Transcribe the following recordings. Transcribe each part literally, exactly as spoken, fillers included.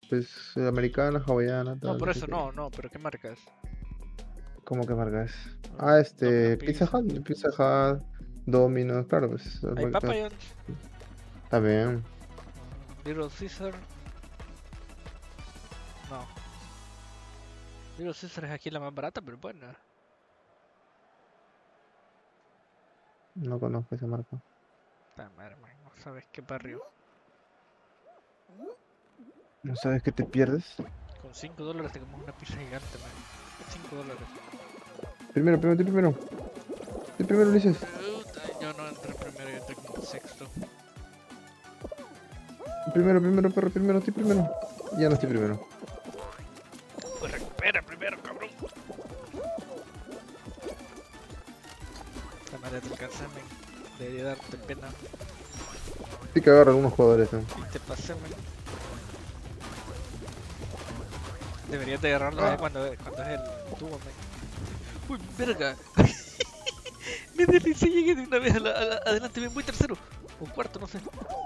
Pues eh, americana, hawaiana, No, tal, por no sé eso qué. no, no, pero ¿qué marcas? ¿Cómo que marca es? No, Ah, Domino este, Pizza Pizza. Hut, Pizza Hut, Domino's, claro, pues. eh, ¿Hay Papa marca- John's? Está bien. Mm, Little Caesar. No. Little Caesar es aquí la más barata, pero bueno. No conozco esa marca. Ta madre, man, no sabes qué barrio. ¿No sabes qué te pierdes? Con cinco dólares te comes una pizza gigante, man. cinco dólares. Primero, primero, tú primero. Tú primero, Ulises. Puta, yo no entré primero, yo entré como sexto. Primero, primero, perro, primero, tú primero. Ya no estoy primero. Pues recupera primero, cabrón. Esta madre te alcanza, man. Debería darte pena. Sí que agarran algunos jugadores, ¿no? Y te pasé, man. Deberías de agarrarlo Ah. eh, cuando, cuando es el tubo, man. Uy, verga. Me deslicé y llegué de una vez a la, a la- adelante, bien, voy tercero. O cuarto, no sé.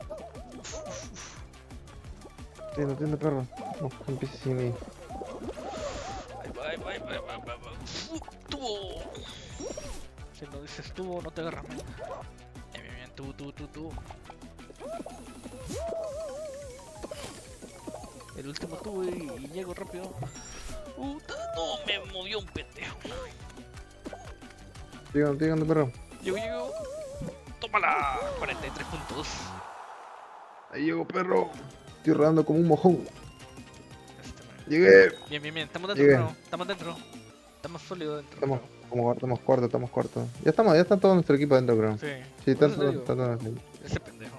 Entiendo, entiendo, perro. No, empieces sin mí. Ahí va, ahí va, ahí va, ahí va, ahí va, ahí va. Uh, tubo. Si no dices tubo, no te agarras, man. Bien, bien, bien, tubo, tubo, tubo, tubo. El último tubo y, y llego rápido. Puta, no, me movió un pendejo. Estoy llegando, estoy llegando, perro. Llego, llego. Tómala. cuarenta y tres puntos. Ahí llego, perro. Estoy rodando como un mojón. Este, man. Llegué. Bien, bien, bien. Estamos dentro, Llegué. bro. Estamos dentro. Estamos sólidos dentro. Estamos, Creo. como, estamos cuarto, estamos cuarto. Ya estamos, ya está todo nuestro equipo adentro, creo. Sí. Sí, Por están eso te todos, digo, están todos ahí. ese pendejo.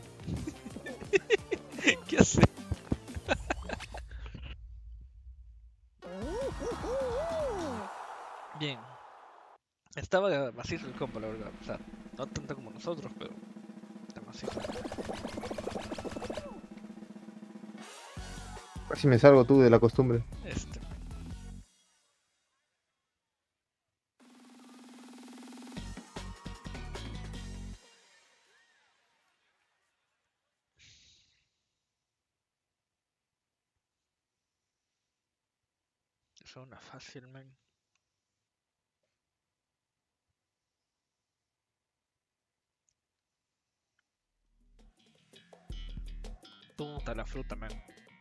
¿Qué hace? Bien. Estaba macizo el combo, la verdad. O sea, no tanto como nosotros, pero está macizo. Casi me salgo tú de la costumbre. Este. Es una fácil, man. Puta la fruta, man.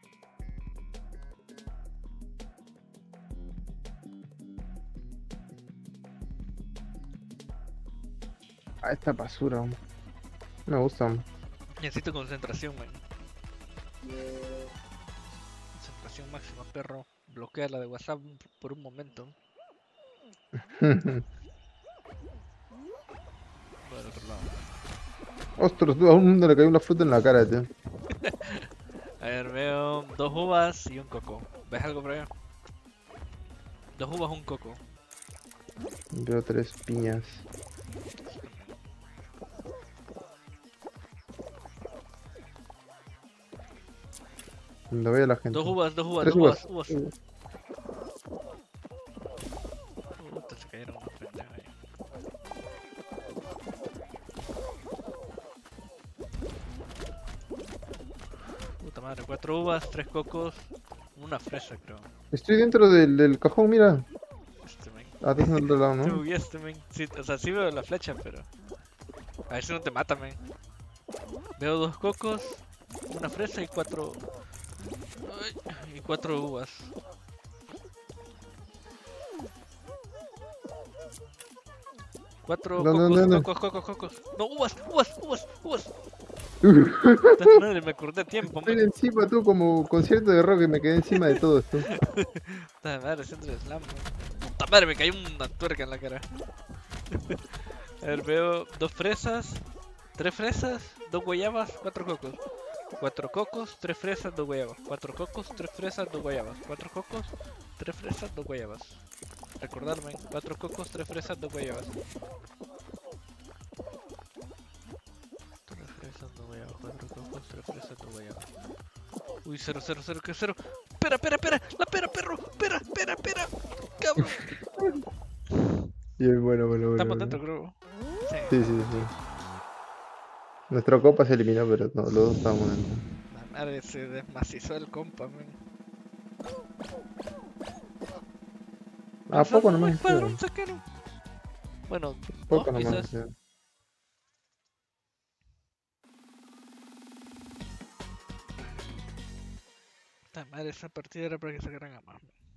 Ah, esta basura. Me gusta. Necesito concentración, man. Concentración máxima, perro. Bloquea la de WhatsApp por un momento. Por el otro lado. Ostras, tú, a un mundo le cayó una fruta en la cara, tío. A ver, veo dos uvas y un coco. ¿Ves algo por allá? Dos uvas, un coco. Veo tres piñas. Donde vaya la gente. Dos uvas, dos uvas, Tres dos uvas, uvas. uvas. Puta, se cayeron unos pendejos ahí. Puta madre, cuatro uvas, tres cocos, una fresa, creo. Estoy dentro del, del cajón, mira. Este, men. Ah, estás en el otro lado, Te ¿no? bugueaste, men. Sí, o sea, sí veo la flecha, pero... A ver si no te mata, men. Veo dos cocos, una fresa y cuatro... Ay, y cuatro uvas. Cuatro ¿Dónde, cocos, dónde, dónde? cocos, cocos, cocos. No, uvas, uvas, uvas, uvas. Puta madre, me acordé a tiempo, Estoy man. encima tú como concierto de rock y me quedé encima de todo esto. Puta madre, centro de slam, man. Puta madre, me cayó una tuerca en la cara. A ver, veo dos fresas, tres fresas, dos guayabas, cuatro cocos. Cuatro cocos, tres fresas, dos guayabas. Cuatro cocos, tres fresas, dos guayabas. Cuatro cocos, tres fresas, dos guayabas. Recordarme, cuatro cocos, tres fresas, dos guayabas. Tres fresas, dos guayabas. Cuatro cocos, tres fresas, dos guayabas. Uy, cero, cero, cero, ¿qué cero? Espera, espera, espera, la pera, perro, espera, espera, espera, cabrón. Bien, bueno, bueno, bueno. Estamos bueno. dentro, creo. Sí. Sí, sí, sí. Nuestra copa se eliminó, pero no, los dos estábamos dentro. La madre se desmacizó el compa, man. Ah, poco nomás. Escuadrón sacaron. Bueno, Poco dos nomás. quizás. Sí. Puta madre, esa partida era para que sacaran a más.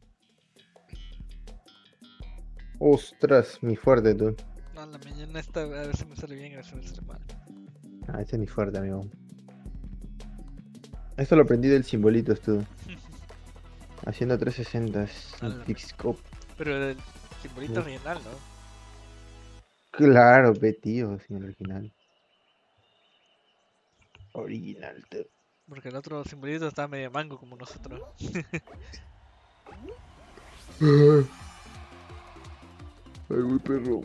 Ostras, mi fuerte, tú. No, la mañana esta a veces me sale bien, a veces me sale mal. Ah, ese es mi fuerte, amigo. Esto lo aprendí del simbolito, tú. Haciendo trescientos sesenta. Ala. Pixscope. Pero el simbolito Sí. original, ¿no? Claro, pe, tío, sin el original. Original, tú. Porque el otro simbolito estaba medio mango como nosotros. Ay, muy perro.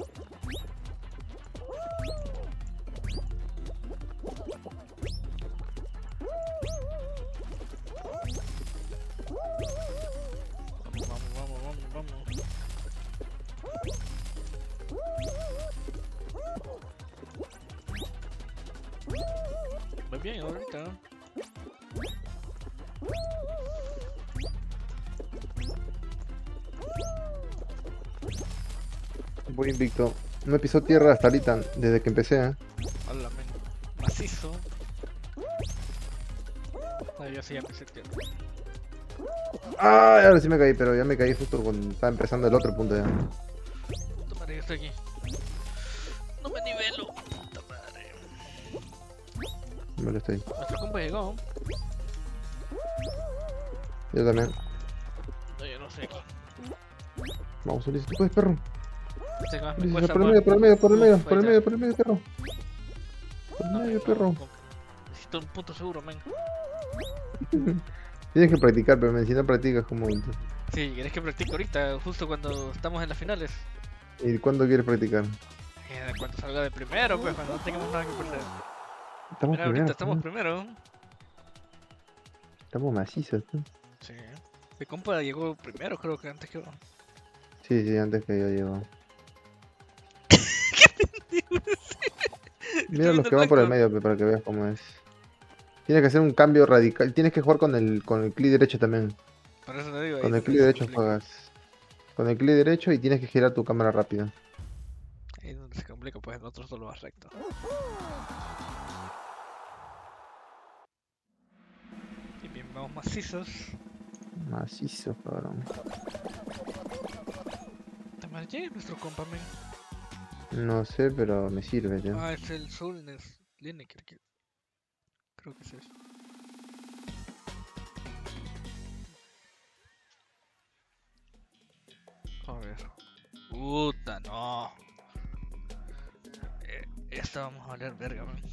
Vamos, vamos, vamos, vamos. Muy bien ahorita. Voy invicto. No he pisado tierra hasta ahorita, desde que empecé, ¿eh? Hola, men. Macizo. Ah, yo sí ya me sé que. Ah, ahora sí me caí, pero ya me caí justo cuando estaba empezando el otro punto ya. Puta madre, yo estoy aquí. No me nivelo. Puta madre. Me lo estoy. Nuestro combo llegó. Yo también. No, yo no sé aquí. Vamos, Ulises, tú puedes, perro. Este que más me Ulises, cuesta por el más. medio, por el medio, por el medio, Uf, por el ahí medio, está. por el medio, perro. Por el No, medio, no, perro. no. Necesito un punto seguro, men. Tienes que practicar, pero men, si no practicas, como. Sí, querés que practique ahorita, justo cuando estamos en las finales. ¿Y cuándo quieres practicar? Eh, cuando salga de primero, pues, cuando no tengamos nada que perder. Estamos Mira, ahorita primero. estamos primero. Estamos macizos, tú. Sí. Mi compa llegó primero, creo que antes que yo. Sí, sí, antes que yo llego. Mira Estoy los viendo que el van por el blanco. medio, pe, para que veas cómo es. Tienes que hacer un cambio radical. Tienes que jugar con el, con el clic derecho también. Por eso te digo, ahí Con es el donde clic se derecho complica. juegas. Con el clic derecho y tienes que girar tu cámara rápido. Ahí es donde se complica, pues el otro solo va recto. Y bien, vamos macizos. Macizo, cabrón. ¿Te marché nuestro compa, men? No sé, pero me sirve, tío. Ah, es el Soulness Lineker. que- Creo que es eso. A ver. Puta, no. Eh, esta vamos a valer verga, man.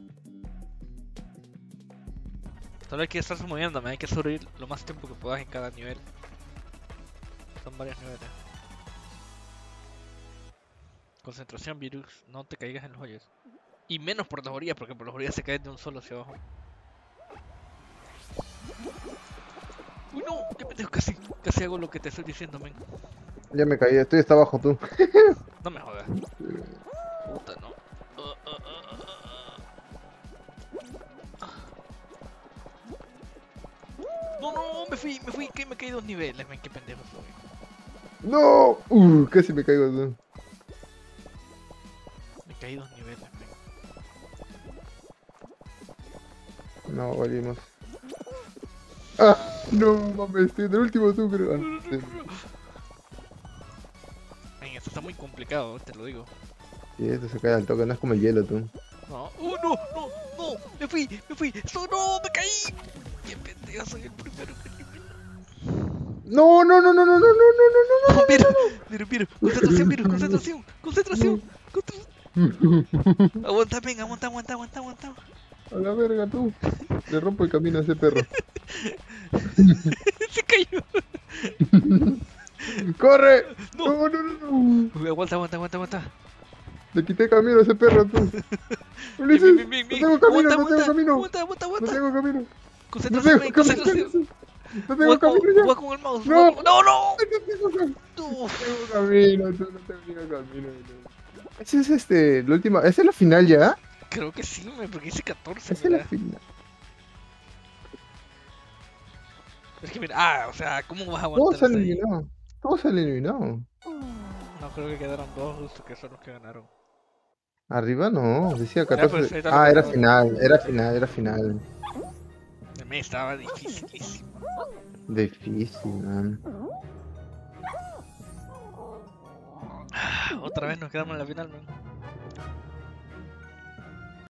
Solo hay que estarse moviéndome, hay que sobrevivir lo más tiempo que puedas en cada nivel. Son varios niveles. Concentración, virus, no te caigas en los hoyos. Y menos por las orillas, porque por las orillas se caen de un solo hacia abajo. Uy, no, qué pendejo, casi, casi hago lo que te estoy diciendo, men. Ya me caí, estoy hasta abajo, tú. No me jodas. Puta, no. Uh, uh, uh, uh, uh. No, no, me fui, me fui, que me caí dos niveles, men, qué pendejo soy. ¡No! Uh, casi me caigo, tú. Me caí dos niveles, men. No, valimos. ¡Ah! No, mames, estoy en el último, tú, pero. Ah, no, sí. Men, esto está muy complicado, te lo digo. Sí, esto se cae al toque, no es como el hielo, tú. No, uh, no, no, no, me fui, me fui, so, no, me caí. Qué pendejo, soy el primero. No, no, no, no, no, no, no, no, no, no. No, mira, mira, mira, concentración, mira, concentración, concentración, concentración. Aguanta, ven, aguanta, aguanta, aguanta, aguanta. A la verga, tú. Le rompo el camino a ese perro. Se cayó. ¡Corre! No. No, no, no, no. Uy, aguanta, aguanta, aguanta, aguanta. Le quité camino a ese perro, tú. Bien, Ulises, bien, bien, no bien. tengo camino, Aguanta, no tengo aguanta, camino. aguanta, aguanta, No aguanta. tengo camino. No Concentración, tengo ven, camino. concentración. No tengo camino ya. Juega con el mouse. No. juega con- No, no. No tengo camino. No. No tengo camino, tú no tengo camino. No. Ese es este, la última. ¿Esa es la final ya? Creo que sí, me, porque hice catorce, Esa es la mira. final. Es que mira, ah, o sea, ¿cómo vas a Todos aguantar se han hasta ahí? eliminado. Todos se han eliminado. No, creo que quedaron dos justo que son los que ganaron. Arriba no, decía Ya, pues, catorce. ahí está lo Ah, que era acabo de- final, era final, era final. A mí estaba dificilísimo. Difícil, man. Otra vez nos quedamos en la final, man.